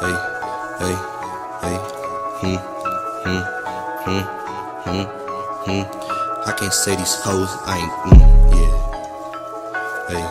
hey, hey, hey, I can't say these hoes, I ain't, yeah, hey.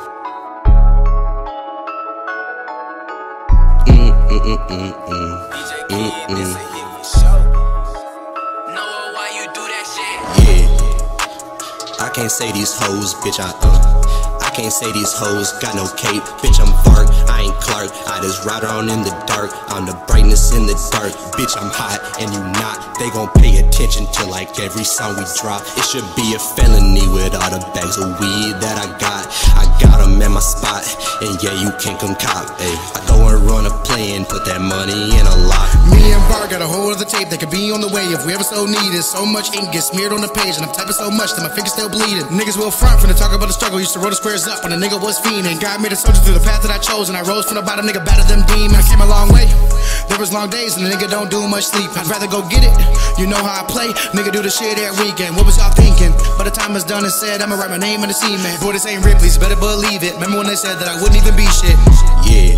Yeah, I can't say these hoes, bitch, I can't say these hoes got no cape, bitch, I'm Vark, I ain't Clark, I just ride around in the dark, I'm the brightness in the dark, bitch, I'm hot, and you not, they gon' pay attention to like every song we drop, it should be a felony with all the bags of weed that I got them at my spot, and yeah, you can't come cop, ayy, I go and run a play and put that money in a lot. Me and Vark got a whole other tape that could be on the way if we ever so need it, so much ink gets smeared on the page, and I'm typing so much that my fingers still bleeding, niggas will front from the talk about the struggle, used to roll the squares up when a nigga was fiending. God made a soldier through the path that I chose, and I rose from the bottom, nigga, better than demons. I came a long way. There was long days, and the nigga don't do much sleep. I'd rather go get it. You know how I play, nigga, do the shit every weekend. What was y'all thinking? By the time it's done and said, I'ma write my name in the cement. Boy, this ain't Ripley's, better believe it. Remember when they said that I wouldn't even be shit? Yeah,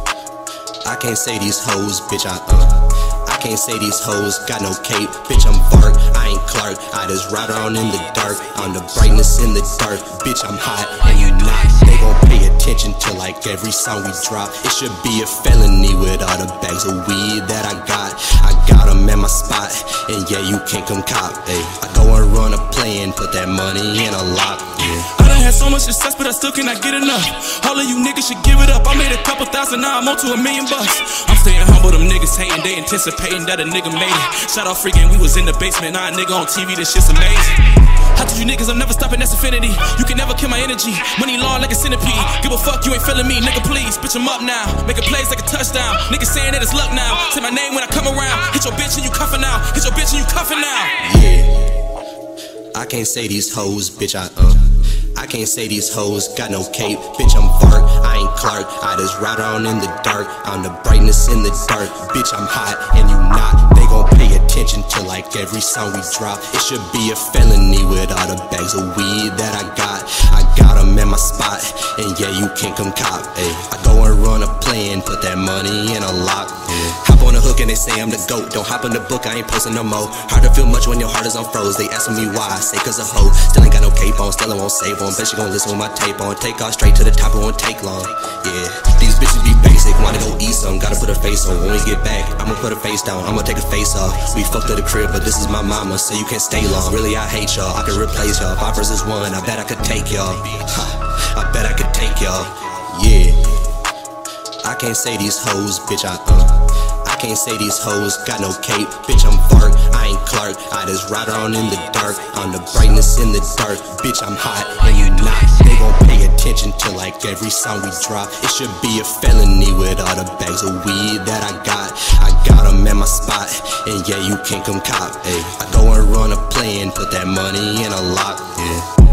I can't say these hoes, bitch, I can't say these hoes got no cape, bitch, I'm Vark, I ain't Clark, I just ride around in the dark, I'm the brightness in the dark, bitch, I'm hot, and you not, they gon' pay attention to like every song we drop, it should be a felony with all the bags of weed that I got them at my spot, and yeah, you can't come cop, ayy, I go and run a play and put that money in a lot, yeah. I done had so much success, but I still cannot get enough. All of you niggas should give it up. I made a couple thousand, now I'm on to $1 million bucks. I'm staying humble, them niggas hating, they anticipating that a nigga made it. Shout out freaking, we was in the basement, now a nigga on TV, this shit's amazing. How to you niggas, I'm never stopping, that's infinity. You can never kill my energy, money long like a centipede. Give a fuck, you ain't feeling me, nigga, please. Bitch, I'm up now, making plays like a touchdown. Niggas saying that it's luck now, say my name when I come around. Hit your bitch and you cuffin' now, hit your bitch and you cuffin' now. Yeah, I can't say these hoes, bitch, I can't say these hoes got no cape, bitch, I'm Vark, I ain't Clark, I just ride around in the dark, I'm the brightness in the dark, bitch, I'm hot, and you not, they gon' pay attention to like every song we drop, it should be a felony with all the bags of weed that I got them at my spot, and yeah, you can't come cop, ayy, I go and run a play and put that money in a lock, yeah. Hop on a hook and they say I'm the GOAT, don't hop in the book, I ain't posting no more, hard to feel much when your heart is on froze, they asking me why, I say cause a hoe, still ain't got no cape on, still I won't save on. Bet you gon' listen with my tape on. Take off straight to the top, it won't take long. Yeah, these bitches be basic. Wanna go eat some, gotta put a face on. When we get back, I'ma put a face down, I'ma take a face off. We fucked at the crib, but this is my mama, so you can't stay long. Really, I hate y'all, I could replace y'all. 5 versus 1, I bet I could take y'all. I bet I could take y'all. Yeah, I can't say these hoes, bitch, I can't say these hoes got no cape, bitch, I'm Vark, I ain't Clark, I just ride around in the dark, I'm the brightness in the dark, bitch, I'm hot, and you not, they gon' pay attention to like every song we drop, it should be a felony with all the bags of weed that I got them at my spot, and yeah, you can't come cop, ayy, I go and run a play and put that money in a lock, yeah.